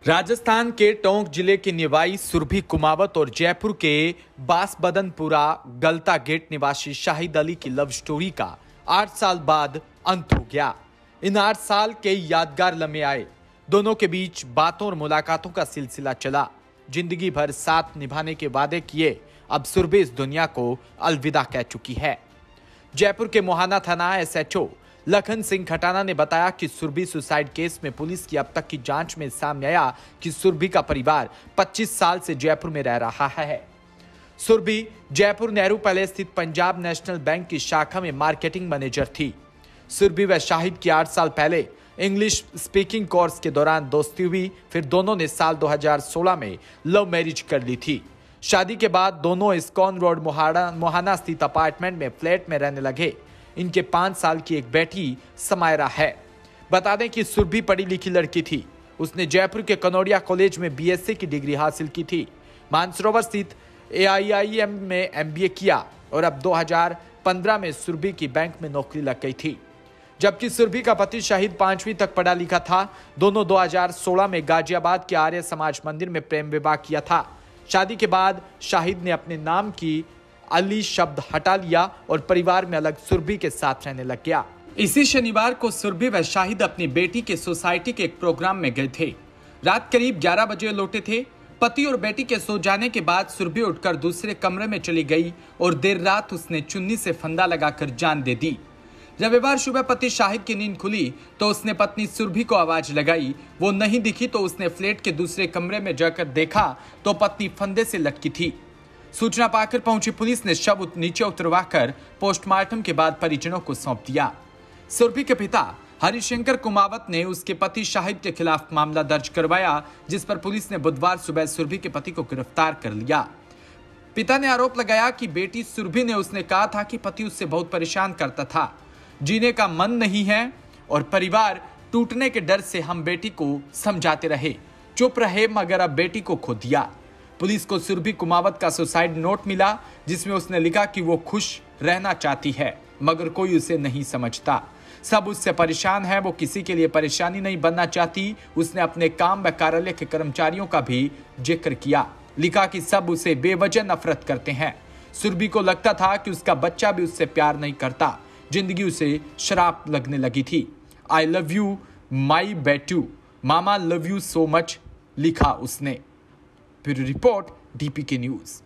राजस्थान के टोंक जिले के निवासी सुरभि कुमावत और जयपुर के बासबदनपुरा गलता गेट निवासी शाहिद अली की लव स्टोरी का 8 साल बाद अंत हो गया। इन 8 साल के यादगार लम्हे आए। दोनों के बीच बातों और मुलाकातों का सिलसिला चला। जिंदगी भर साथ निभाने के वादे किए अब सुरभि इस दुनिया को अलविदा कह चुकी है। जयपुर के मोहाना थाना एसएचओ लखन सिंह खटाना ने बताया कि सुरभि सुसाइड केस में पुलिस की अब तक की जांच में सामने आया कि सुरभि का परिवार 25 साल से जयपुर में रह रहा है। सुरभि जयपुर नेहरू पैलेस स्थित पंजाब नेशनल बैंक की शाखा में मार्केटिंग मैनेजर थी। सुरभि व शाहिद की 8 साल पहले इंग्लिश स्पीकिंग कोर्स के दौरान दोस्ती हुई। फिर दोनों ने साल 2016 में लव मैरिज कर ली थी। शादी के बाद दोनों इस्कॉन रोड मोहाना स्थित अपार्टमेंट में फ्लैट में रहने लगे। इनके 5 साल की एक बेटी समायरा है। बता दें कि सुरभि पढ़ी लिखी लड़की थी। उसने जयपुर के कनौड़िया कॉलेज में बीएससी की डिग्री हासिल की थी। मानसरोवर स्थित AIIM में MBA किया और अब 2015 में सुरभि की बैंक में नौकरी लग गई थी। जबकि सुरभि का पति शाहिद 5वीं तक पढ़ा लिखा था। दोनों 2016 में गाजियाबाद के आर्य समाज मंदिर में प्रेम विवाह किया था। शादी के बाद शाहिद ने अपने नाम की अली शब्द हटा लिया और परिवार में अलग सुरभि के साथ रहने लग गया। इसी शनिवार को सुरभि व शाहिद अपनी बेटी के सोसाइटी के एक प्रोग्राम में गए थे। रात करीब 11 बजे लौटे थे। पति और बेटी के सो जाने के बाद सुरभि उठकर दूसरे कमरे में चली गई और देर रात उसने चुन्नी से फंदा लगाकर जान दे दी। रविवार सुबह पति शाहिद की नींद खुली तो उसने पत्नी सुरभि को आवाज लगाई। वो नहीं दिखी तो उसने फ्लैट के दूसरे कमरे में जाकर देखा तो पत्नी फंदे से लटकी थी। सूचना पाकर पहुंची पुलिस ने शव नीचे उतरवाकर पोस्टमार्टम के बाद परिजनों को सौंप दिया। सुरभि के पिता हरिशंकर कुमावत ने उसके पति शाहिद के खिलाफ मामला दर्ज करवाया, जिस पर पुलिस ने बुधवार सुबह सुरभि के पति को गिरफ्तार कर लिया। पिता ने आरोप लगाया कि बेटी सुरभि ने उसने कहा था कि पति उससे बहुत परेशान करता था, जीने का मन नहीं है और परिवार टूटने के डर से हम बेटी को समझाते रहे, चुप रहे मगर अब बेटी को खो दिया। पुलिस को सुरभि कुमावत का सुसाइड नोट मिला जिसमें उसने लिखा कि वो खुश रहना चाहती है मगर कोई उसे नहीं समझता, सब उससे परेशान है, वो किसी के लिए परेशानी नहीं बनना चाहती। उसने अपने काम व कार्यालय के कर्मचारियों का भी जिक्र किया, लिखा कि सब उसे बेवजह नफरत करते हैं। सुरभि को लगता था कि उसका बच्चा भी उससे प्यार नहीं करता, जिंदगी उसे शराब लगने लगी थी। आई लव यू माई बेटू, mama love you so much, लिखा उसने। Bureau report DPK news.